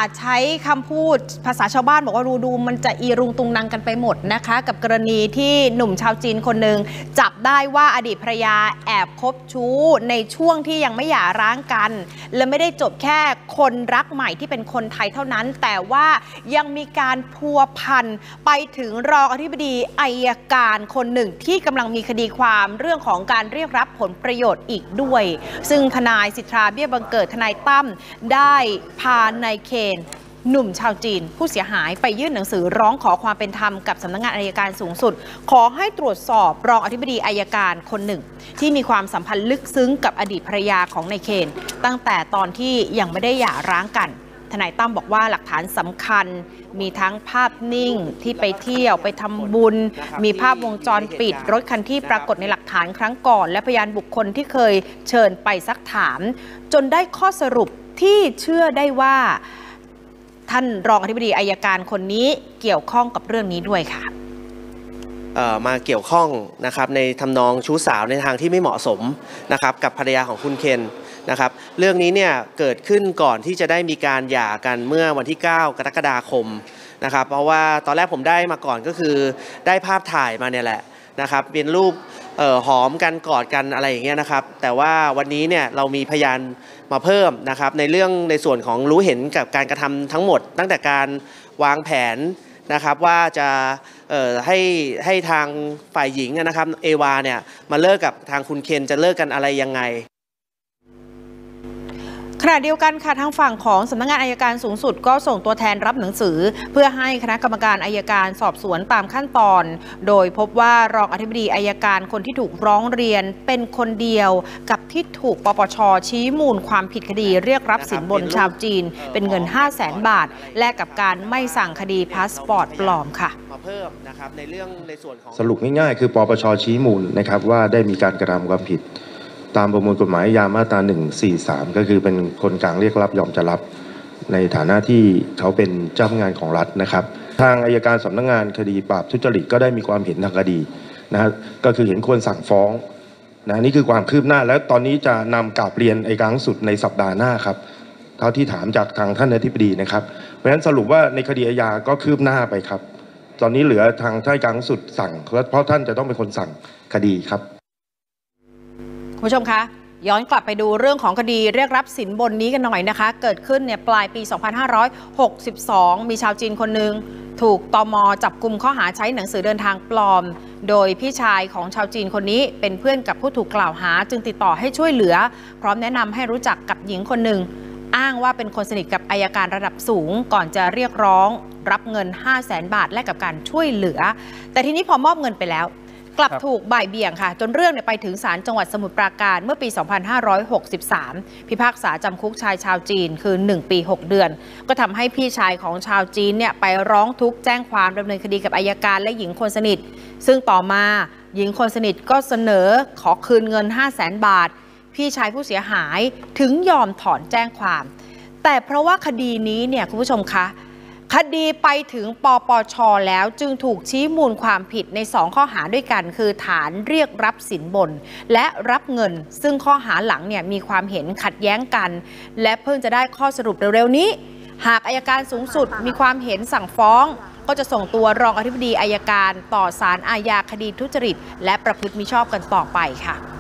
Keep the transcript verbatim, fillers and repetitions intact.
ใช้คำพูดภาษาชาวบ้านบอกว่าดูดูมันจะอีรุงตุงนังกันไปหมดนะคะกับกรณีที่หนุ่มชาวจีนคนหนึ่งจับได้ว่าอดีตภรรยาแอบคบชู้ในช่วงที่ยังไม่หย่าร้างกันและไม่ได้จบแค่คนรักใหม่ที่เป็นคนไทยเท่านั้นแต่ว่ายังมีการพัวพันไปถึงรองอธิบดีอัยการคนหนึ่งที่กำลังมีคดีความเรื่องของการเรียกรับผลประโยชน์อีกด้วยซึ่งทนายสิทธาเบี้ยบังเกิดทนายตั้มได้พานายเคนหนุ่มชาวจีนผู้เสียหายไปยื่นหนังสือร้องขอความเป็นธรรมกับสำนักงานอัยการสูงสุดขอให้ตรวจสอบรองอธิบดีอัยการคนหนึ่งที่มีความสัมพันธ์ลึกซึ้งกับอดีตภรรยาของนายเคนตั้งแต่ตอนที่ยังไม่ได้หย่าร้างกันทนายตั้มบอกว่าหลักฐานสำคัญมีทั้งภาพนิ่งที่ไปเที่ยวไปทำบุญมีภาพวงจรปิดรถคันที่ปรากฏในหลักฐานครั้งก่อนและพยานบุคคลที่เคยเชิญไปซักถามจนได้ข้อสรุปที่เชื่อได้ว่าท่านรองอธิบดีอัยการคนนี้เกี่ยวข้องกับเรื่องนี้ด้วยค่ะมาเกี่ยวข้องนะครับในทำนองชู้สาวในทางที่ไม่เหมาะสมนะครับกับภรรยาของคุณเคนนะครับเรื่องนี้เนี่ยเกิดขึ้นก่อนที่จะได้มีการหย่ากันเมื่อวันที่เก้ากรกฎาคมนะครับเพราะว่าตอนแรกผมได้มาก่อนก็คือได้ภาพถ่ายมาเนี่ยแหละนะครับเป็นรูปหอมกันกอดกันอะไรอย่างเงี้ยนะครับแต่ว่าวันนี้เนี่ยเรามีพยานมาเพิ่มนะครับในเรื่องในส่วนของรู้เห็นกับการกระทำทั้งหมดตั้งแต่การวางแผนนะครับว่าจะให้ให้ทางฝ่ายหญิงนะครับเอวาเนี่ยมาเลิกกับทางคุณเคนจะเลิกกันอะไรยังไงขณะเดียวกันค่ะทางฝั่งของสำนักงานอัยการสูงสุดก็ส่งตัวแทนรับหนังสือเพื่อให้คณะกรรมการอัยการสอบสวนตามขั้นตอนโดยพบว่ารองอธิบดีอัยการคนที่ถูกร้องเรียนเป็นคนเดียวกับที่ถูกปปช.ชี้มูลความผิดคดีเรียกรับสินบนชาวจีนเป็นเงิน ห้าแสน บาทแลกกับการไม่สั่งคดีพาสปอร์ตปลอมค่ะมาเพิ่มนะครับในเรื่องในส่วนของสรุปง่ายๆคือปปช.ชี้มูลนะครับว่าได้มีการกระทำความผิดตามประมวลกฎหมายยามาตราหนึ่งสี่สามก็คือเป็นคนกลางเรียกรับยอมจะรับในฐานะที่เขาเป็นเจ้าพนักงานของรัฐนะครับทางอัยการสำนักงานคดีปราบทุจริตก็ได้มีความเห็นทางคดีนะฮะก็คือเห็นควรสั่งฟ้องนะนี่คือความคืบหน้าแล้วตอนนี้จะนำกราบเรียนอัยการสูงสุดในสัปดาห์หน้าครับเท่าที่ถามจากทางท่านอธิบดีนะครับเพราะฉะนั้นสรุปว่าในคดีอาญาก็คืบหน้าไปครับตอนนี้เหลือทางท่านอัยการสูงสุดสั่งเพราะท่านจะต้องเป็นคนสั่งคดีครับคุณผู้ชมคะย้อนกลับไปดูเรื่องของคดีเรียกรับสินบนนี้กันหน่อยนะคะเกิดขึ้นเนี่ยปลายปี สองพันห้าร้อยหกสิบสอง มีชาวจีนคนหนึ่งถูกตม.จับกุมข้อหาใช้หนังสือเดินทางปลอมโดยพี่ชายของชาวจีนคนนี้เป็นเพื่อนกับผู้ถูกกล่าวหาจึงติดต่อให้ช่วยเหลือพร้อมแนะนำให้รู้จักกับหญิงคนหนึ่งอ้างว่าเป็นคนสนิทกับอัยการระดับสูงก่อนจะเรียกร้องรับเงิน ห้าแสน บาทแลกกับการช่วยเหลือแต่ทีนี้พอมอบเงินไปแล้วกลับถูกบ่ายเบี่ยงค่ะจนเรื่องไปถึงศาลจังหวัดสมุทรปราการเมื่อปี สองพันห้าร้อยหกสิบสาม พิพากษาจำคุกชายชาวจีนคือหนึ่งปีหกเดือนก็ทำให้พี่ชายของชาวจีนเนี่ยไปร้องทุกข์แจ้งความดำเนินคดีกับอัยการและหญิงคนสนิทซึ่งต่อมาหญิงคนสนิทก็เสนอขอคืนเงิน ห้าแสน บาทพี่ชายผู้เสียหายถึงยอมถอนแจ้งความแต่เพราะว่าคดีนี้เนี่ยคุณผู้ชมคะคดีไปถึงปปช.แล้วจึงถูกชี้มูลความผิดในสองข้อหาด้วยกันคือฐานเรียกรับสินบนและรับเงินซึ่งข้อหาหลังเนี่ยมีความเห็นขัดแย้งกันและเพิ่งจะได้ข้อสรุปเร็วๆนี้หากอัยการสูงสุดมีความเห็นสั่งฟ้องก็จะส่งตัวรองอธิบดีอัยการต่อศาลอาญาคดีทุจริตและประพฤติมิชอบกันต่อไปค่ะ